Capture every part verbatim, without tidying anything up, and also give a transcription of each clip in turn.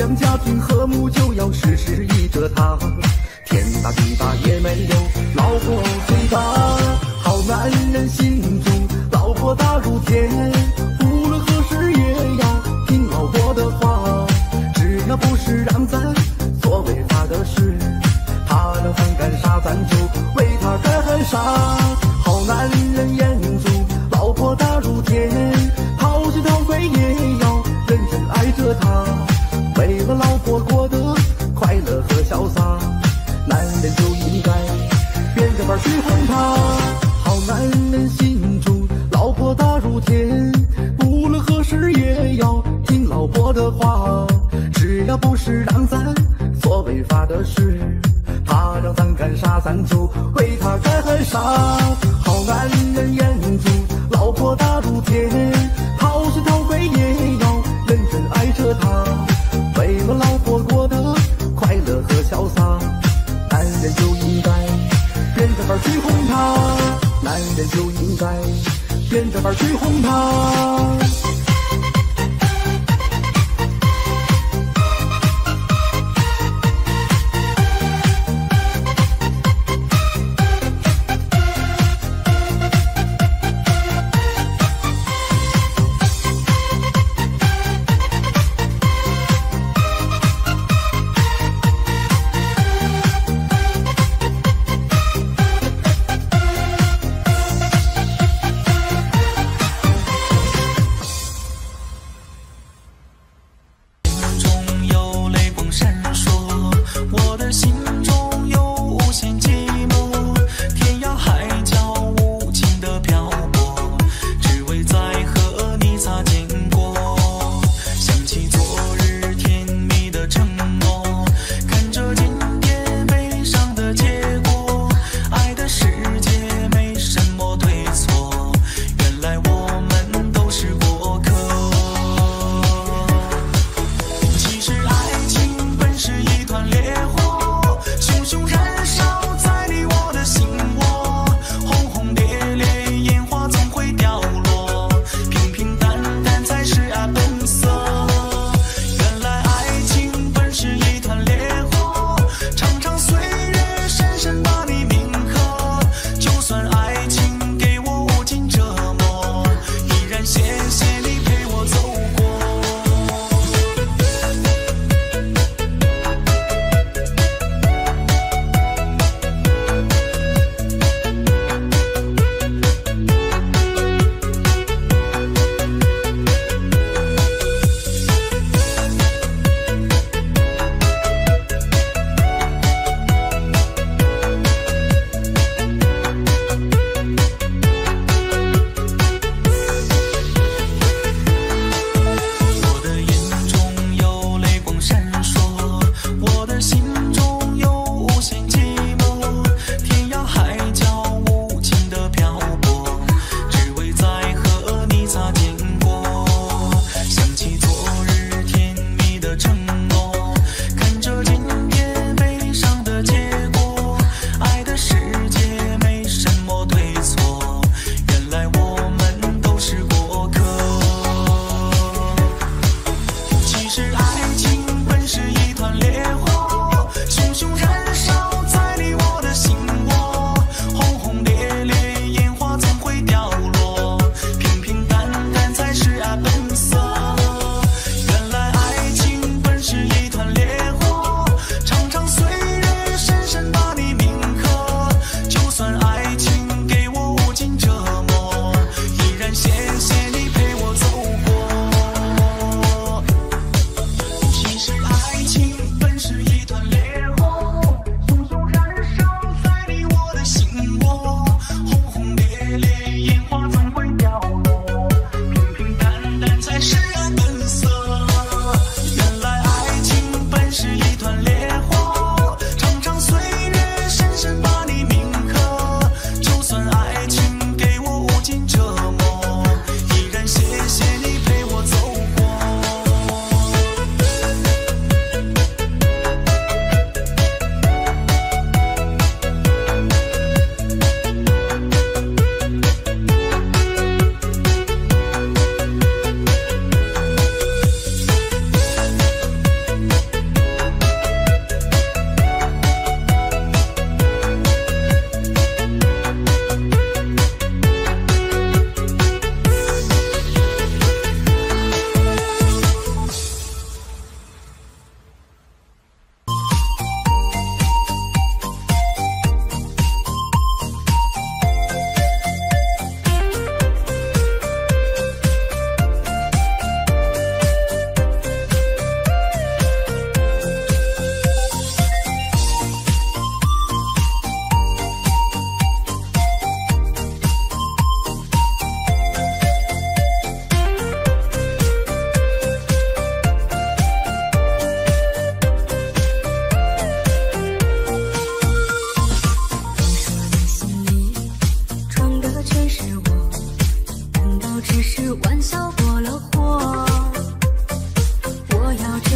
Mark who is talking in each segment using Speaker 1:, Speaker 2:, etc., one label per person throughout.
Speaker 1: 想家庭和睦，就要时时依着他。天大地大也没有老婆最大，好男人心中老婆大如天，无论何时也要听老婆的话，只要不是让咱做违法的事，他让咱干啥咱就为他干啥。好男人眼中老婆大如天，掏心掏肺也要认真爱着她，为了老婆过得快乐和潇洒，男人就应该变着法去哄她。好男人心中老婆大如天，无论何时也要听老婆的话，只要不是让咱做违法的事，他让咱干啥咱就为他干啥。好男人眼中老婆大如天，掏心掏肺也要认真爱着她，为了老婆过得快乐和潇洒，男人就应该变着法去哄她，男人就应该变着法去哄她。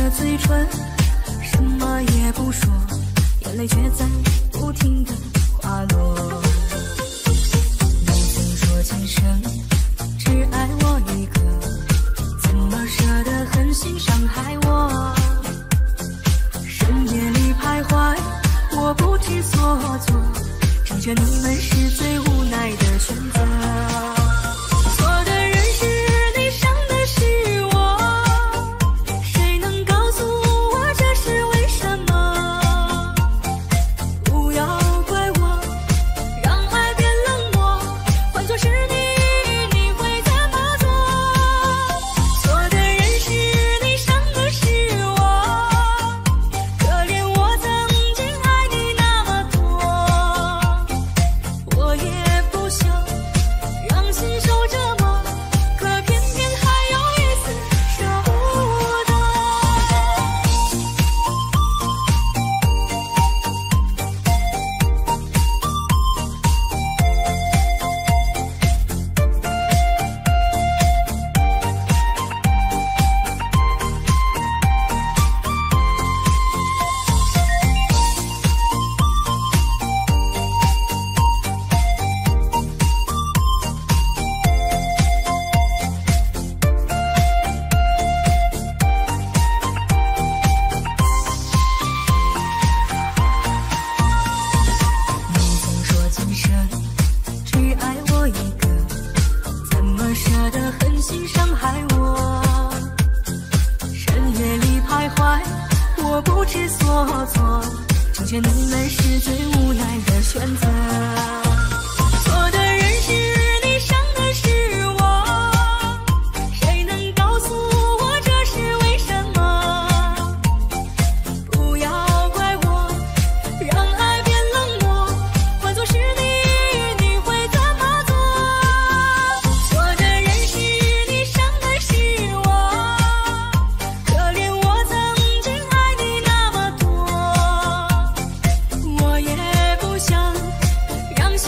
Speaker 2: 的嘴唇，什么也不说，眼泪却在不停地滑落。你曾说今生只爱我一个，怎么舍得狠心伤害我？深夜里徘徊，我不知所措，成全你们是最无奈的选择。错的人是你，伤的是我，谁能告诉我这是为什么？不要怪我，让爱变冷漠，换作是你，你会怎么做？错的人是你，伤的是我，可怜我曾经爱你那么多，我也不想让心受折磨，可偏偏还有一丝舍不得。你曾说今生只爱我一个，怎么舍得狠心伤害我？深夜里徘徊，我不知所措，成全你们是最无奈的选择。错的人是你，伤的是我，谁能告诉我这是为什么？不要怪我，让爱变冷漠，换作是你，你会怎么做？错的人是你，伤的是我，可怜我曾经爱你那么多，我也不想让心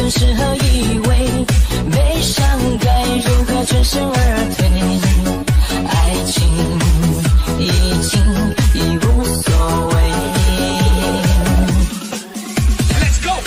Speaker 2: 真实和以为，悲伤该如何全身而退？爱情已经已无所谓。Let's go。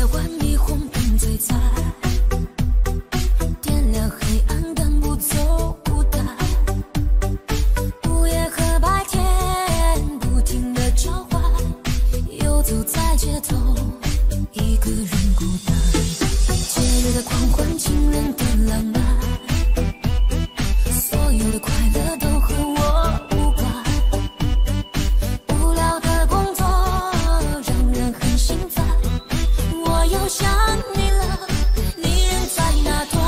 Speaker 2: 夜晚霓虹灯璀璨，点亮黑暗，赶不走孤单。午夜和白天不停地交换，游走在街头，一个人孤单。节日的狂欢，情人的浪漫，所有的快乐都和我无关。无聊的工作让人很心烦，我又想你了，你人在哪端？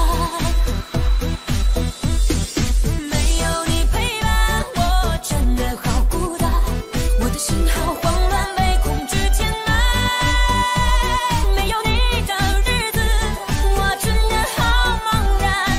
Speaker 2: 没有你陪伴，我真的好孤单，我的心好慌乱，被恐惧填满。没有你的日子，我真的好茫然。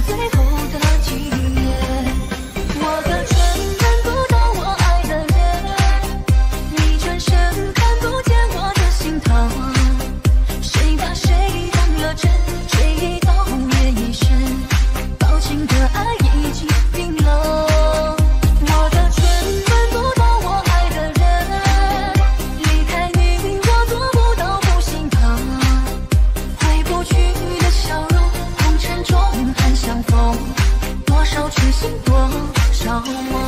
Speaker 2: 最后的纪念。我的春看不到我爱的人，你转身看不见我的心疼。谁把谁当了真，追到夜已深，抱紧的爱已经冰冷。我的春闻不到我爱的人，离开你我做不到不心疼。回不去的笑容，红尘中还相逢，多少痴心多少梦。